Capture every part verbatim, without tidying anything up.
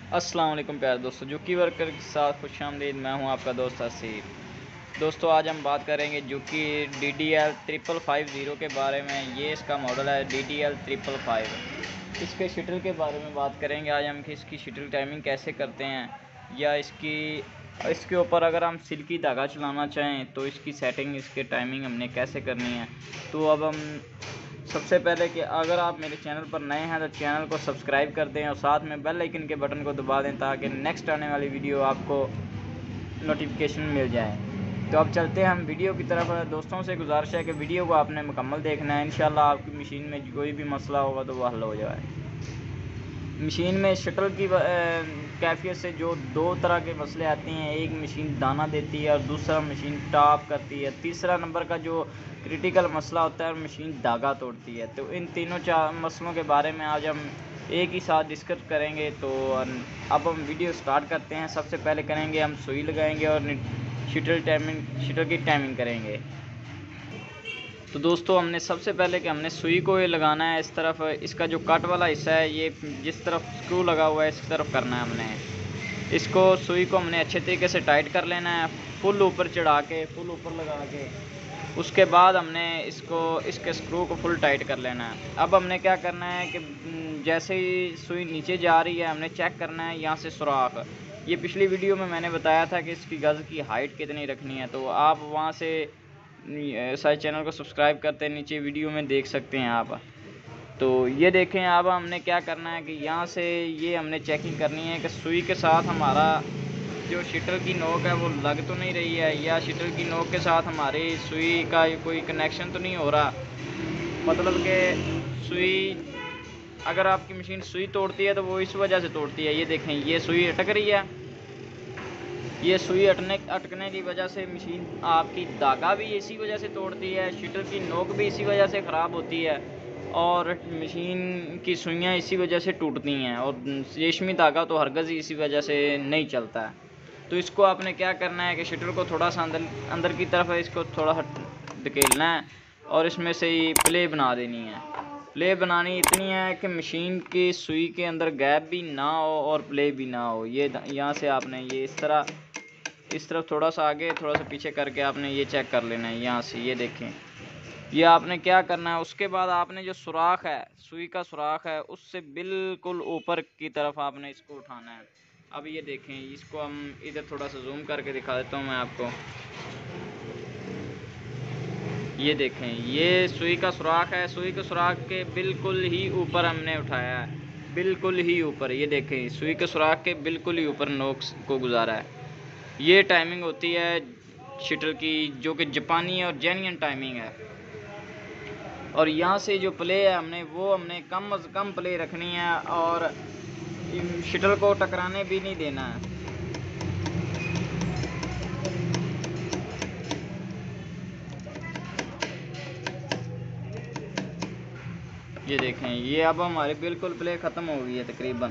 अस्सलाम वालेकुम प्यारे दोस्तों, जुकी वर्कर के साथ खुशामदीद। मैं हूं आपका दोस्त आसिफ। दोस्तों आज हम बात करेंगे Juki D D L triple five zero के बारे में। ये इसका मॉडल है D D L triple five. इसके शटल के बारे में बात करेंगे आज हम कि इसकी शटल टाइमिंग कैसे करते हैं, या इसकी इसके ऊपर अगर हम सिल्की धागा चलाना चाहें तो इसकी सेटिंग, इसके टाइमिंग हमने कैसे करनी है। तो अब हम सबसे पहले कि अगर आप मेरे चैनल पर नए हैं तो चैनल को सब्सक्राइब कर दें और साथ में बेल आइकन के बटन को दबा दें ताकि नेक्स्ट आने वाली वीडियो आपको नोटिफिकेशन मिल जाए। तो अब चलते हैं हम वीडियो की तरफ। दोस्तों से गुजारिश है कि वीडियो को आपने मुकम्मल देखना है। इंशाल्लाह आपकी मशीन में कोई भी मसला होगा तो वह हल हो जाए। मशीन में शटल की कैफियत से जो दो तरह के मसले आते हैं, एक मशीन दाना देती है और दूसरा मशीन टॉप करती है। तीसरा नंबर का जो क्रिटिकल मसला होता है मशीन धागा तोड़ती है। तो इन तीनों चार मसलों के बारे में आज हम एक ही साथ डिस्कस करेंगे। तो अब हम वीडियो स्टार्ट करते हैं। सबसे पहले करेंगे हम सुई लगाएंगे और शटल टाइमिंग शटल की टाइमिंग करेंगे। तो दोस्तों हमने सबसे पहले कि हमने सुई को ये लगाना है इस तरफ। इसका जो कट वाला हिस्सा है ये जिस तरफ स्क्रू लगा हुआ है इस तरफ करना है हमने। इसको सुई को हमने अच्छे तरीके से टाइट कर लेना है, फुल ऊपर चढ़ा के, फुल ऊपर लगा के। उसके बाद हमने इसको इसके स्क्रू को फुल टाइट कर लेना है। अब हमने क्या करना है कि जैसे ही सुई नीचे जा रही है हमने चेक करना है यहाँ से सुराख। ये पिछली वीडियो में मैंने बताया था कि इसकी गज़ की हाइट कितनी रखनी है, तो आप वहाँ से सारे चैनल को सब्सक्राइब करते नीचे वीडियो में देख सकते हैं आप। तो ये देखें, अब हमने क्या करना है कि यहाँ से ये हमने चेकिंग करनी है कि सुई के साथ हमारा जो शटल की नोक है वो लग तो नहीं रही है, या शटल की नोक के साथ हमारी सुई का कोई कनेक्शन तो नहीं हो रहा। मतलब कि सुई, अगर आपकी मशीन सुई तोड़ती है तो वो इस वजह से तोड़ती है। ये देखें, ये सुई अटक रही है। ये सुई अटने अटकने की वजह से मशीन आपकी धागा भी इसी वजह से तोड़ती है, शटल की नोक भी इसी वजह से ख़राब होती है और मशीन की सुइयाँ इसी वजह से टूटती हैं। और रेशमी धागा तो हरगज़ ही इसी वजह से नहीं चलता है। तो इसको आपने क्या करना है कि शटल को थोड़ा सा अंदर अंदर की तरफ है, इसको थोड़ा धकेलना है और इसमें से ही प्ले बना देनी है। प्ले बनानी इतनी है कि मशीन की सुई के अंदर गैप भी ना हो और प्ले भी ना हो। ये यहाँ से आपने ये इस तरह इस तरफ थोड़ा सा आगे थोड़ा सा पीछे करके आपने ये चेक कर लेना है यहाँ से। ये देखें, ये आपने क्या करना है। उसके बाद आपने जो सुराख है, सुई का सुराख है, उससे बिल्कुल ऊपर की तरफ आपने इसको उठाना है। अब ये देखें, इसको हम इधर थोड़ा सा जूम करके दिखा देता हूँ मैं आपको। ये देखें, ये सुई का सुराख है। सुई के सुराख के बिल्कुल ही ऊपर हमने उठाया है, बिल्कुल ही ऊपर। ये देखें, सुई के सुराख के बिल्कुल ही ऊपर नोक को गुजारा है। ये टाइमिंग होती है शटल की, जो कि जापानी और जेन्युइन टाइमिंग है। और यहाँ से जो प्ले है हमने वो हमने कम अज़ कम प्ले रखनी है और शटल को टकराने भी नहीं देना है। ये देखें, ये अब हमारे बिल्कुल प्ले ख़त्म हो गई है तकरीबन।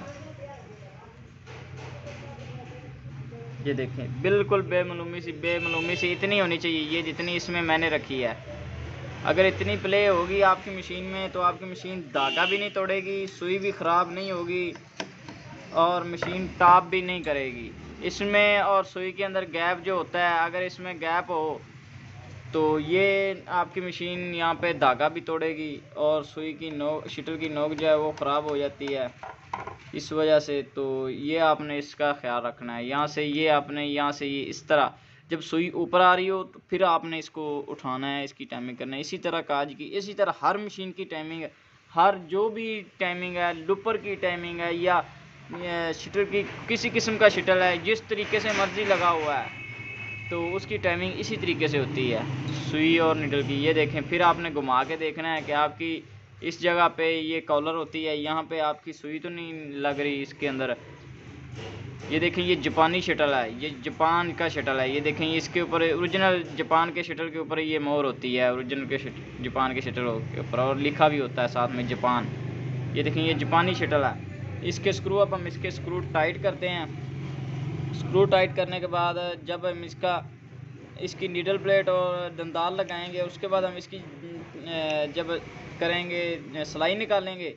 ये देखें, बिल्कुल बेमालूमी सी बेमालूमी सी इतनी होनी चाहिए ये जितनी इसमें मैंने रखी है। अगर इतनी प्ले होगी आपकी मशीन में तो आपकी मशीन धागा भी नहीं तोड़ेगी, सुई भी ख़राब नहीं होगी और मशीन टॉप भी नहीं करेगी। इसमें और सुई के अंदर गैप जो होता है, अगर इसमें गैप हो तो ये आपकी मशीन यहाँ पे धागा भी तोड़ेगी और सुई की नोक, शटल की नोक जो है वो ख़राब हो जाती है इस वजह से। तो ये आपने इसका ख्याल रखना है। यहाँ से ये आपने यहाँ से ये इस तरह जब सुई ऊपर आ रही हो तो फिर आपने इसको उठाना है, इसकी टाइमिंग करना है। इसी तरह काज की, इसी तरह हर मशीन की टाइमिंग है, हर जो भी टाइमिंग है, लुपर की टाइमिंग है या शटल की किसी किस्म का शटल है, जिस तरीके से मर्ज़ी लगा हुआ है तो उसकी टाइमिंग इसी तरीके से होती है सुई और निडल की। ये देखें, फिर आपने घुमा के देखना है कि आपकी इस जगह पे ये कॉलर होती है, यहाँ पे आपकी सुई तो नहीं लग रही इसके अंदर। ये देखें, ये जापानी शटल है, ये जापान का शटल है। ये देखें, इसके ऊपर ओरिजिनल जापान के शटल के ऊपर ये मोहर होती है, ओरिजिनल के जापान के शटल के ऊपर, और लिखा भी होता है साथ में जापान। ये देखें, ये जापानी शटल है। इसके स्क्रू, अब हम इसके स्क्रू टाइट करते हैं। स्क्रू टाइट करने के बाद जब हम इसका इसकी नीडल प्लेट और दंदाल लगाएंगे, उसके बाद हम इसकी जब करेंगे सिलाई निकालेंगे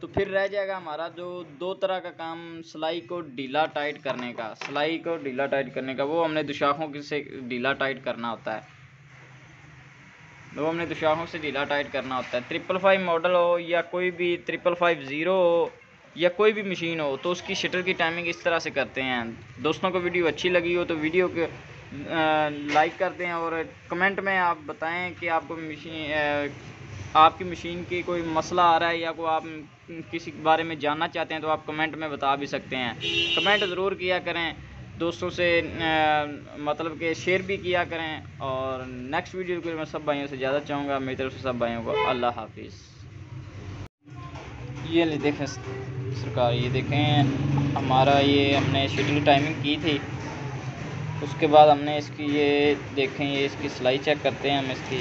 तो फिर रह जाएगा हमारा जो दो तरह का काम सिलाई को ढीला टाइट करने का सिलाई को ढीला टाइट करने का वो हमने दुशाखों से ढीला टाइट करना होता है वो हमने दुशाखों से ढीला टाइट करना होता है। ट्रिपल फाइव मॉडल हो या कोई भी ट्रिपल फाइव ज़ीरो हो या कोई भी मशीन हो तो उसकी शटर की टाइमिंग इस तरह से करते हैं। दोस्तों को वीडियो अच्छी लगी हो तो वीडियो के लाइक कर दें और कमेंट में आप बताएं कि आपको मशीन आपकी मशीन की कोई मसला आ रहा है या कोई आप किसी के बारे में जानना चाहते हैं तो आप कमेंट में बता भी सकते हैं। कमेंट ज़रूर किया करें, दोस्तों से आ, मतलब कि शेयर भी किया करें। और नेक्स्ट वीडियो के लिए मैं सब भाइयों से ज़्यादा चाहूँगा, मेरी तरफ से सब भाइयों को अल्लाह हाफिज़। ये ले देखें सरकार, ये देखें हमारा ये हमने शेड्यूल टाइमिंग की थी, उसके बाद हमने इसकी ये देखें ये इसकी सिलाई चेक करते हैं हम इसकी।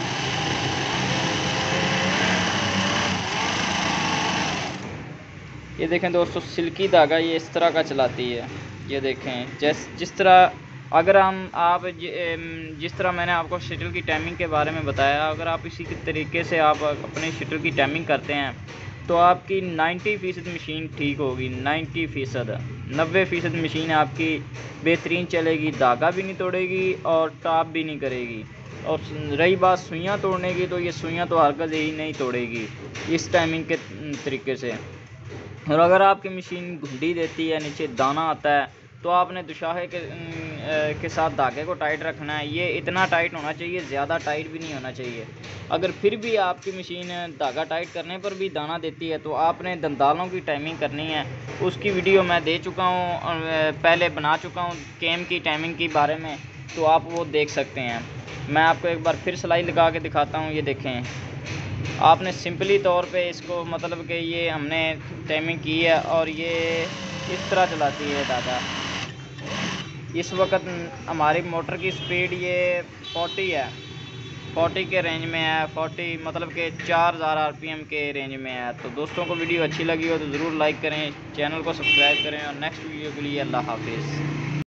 ये देखें दोस्तों सिल्की धागा ये इस तरह का चलाती है। ये देखें जिस जिस तरह अगर हम आप जिस तरह मैंने आपको शटल की टाइमिंग के बारे में बताया, अगर आप इसी के तरीके से आप अपने शटल की टाइमिंग करते हैं तो आपकी नब्बे फ़ीसद मशीन ठीक होगी। नब्बे फ़ीसद नब्बे फ़ीसद मशीन आपकी बेहतरीन चलेगी, धागा भी नहीं तोड़ेगी और टॉप भी नहीं करेगी। और रही बात सुइयाँ तोड़ने की, तो ये सुइयाँ तो हरकत ही नहीं तोड़ेगी इस टाइमिंग के तरीके से। और अगर आपकी मशीन घुंडी देती है, नीचे दाना आता है, तो आपने दुशाहे के के साथ धागे को टाइट रखना है। ये इतना टाइट होना चाहिए, ज़्यादा टाइट भी नहीं होना चाहिए। अगर फिर भी आपकी मशीन धागा टाइट करने पर भी दाना देती है तो आपने दंदालों की टाइमिंग करनी है। उसकी वीडियो मैं दे चुका हूँ, पहले बना चुका हूँ केम की टाइमिंग के बारे में, तो आप वो देख सकते हैं। मैं आपको एक बार फिर सिलाई लगा के दिखाता हूँ। ये देखें, आपने सिंपली तौर पे इसको मतलब कि ये हमने टाइमिंग की है और ये इस तरह चलाती है धागा। इस वक्त हमारी मोटर की स्पीड ये चालीस है, चालीस के रेंज में है। चालीस मतलब कि चार हज़ार आरपीएम के रेंज में है। तो दोस्तों को वीडियो अच्छी लगी हो तो ज़रूर लाइक करें, चैनल को सब्सक्राइब करें और नेक्स्ट वीडियो के लिए अल्लाह हाफिज़।